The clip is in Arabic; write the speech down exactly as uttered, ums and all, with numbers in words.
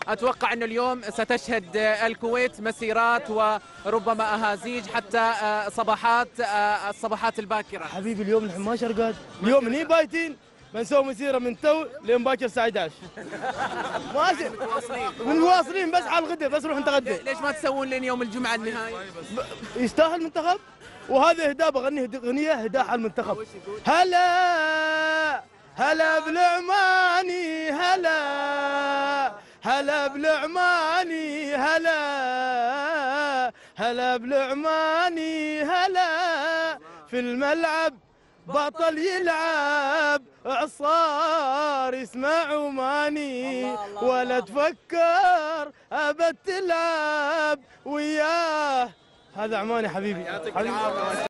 أتوقع أن اليوم ستشهد الكويت مسيرات وربما أهازيج حتى صباحات الصباحات الباكرة. حبيبي اليوم نحن ما شرقات، اليوم هني بايتين بنسوي مسيرة من تو لين باكر الساعة احد عشر. ماشي متواصلين متواصلين بس على الغداء، بس نروح نتغدى. ليش ما تسوون لين يوم الجمعة النهائي؟ يستاهل المنتخب، وهذا اهداء بغني اغنية اهداء على المنتخب. هلا هلا بالعماني هلا هلا بالعماني هلا هلا بالعماني هلا في الملعب بطل يلعب عصار يسمع عماني ولا تفكر ابد تلعب وياه. هذا عماني حبيبي. يعطيك العافية.